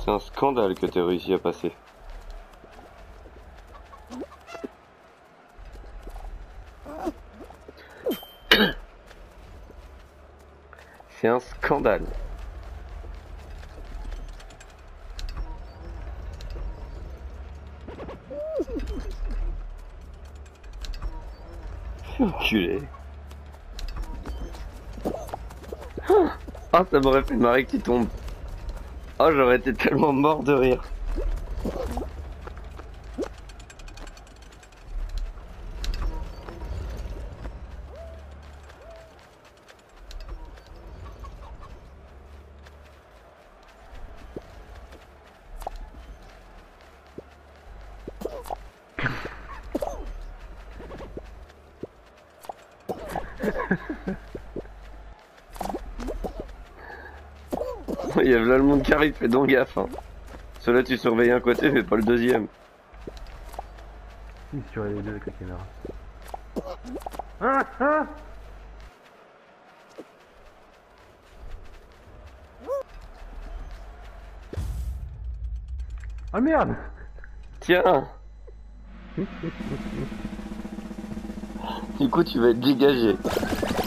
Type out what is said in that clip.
C'est un scandale que t'aies réussi à passer. C'est un scandale. Enculé. Ah, ça m'aurait fait marrer que tu tombes. Oh, j'aurais été tellement mort de rire. Il y a là le monde qui arrive, fais donc gaffe. Hein. Cela tu surveilles un côté, mais pas le deuxième. Si, sur les deux avec la caméra. Ah, ah. Ah merde. Tiens. Du coup tu vas être dégagé.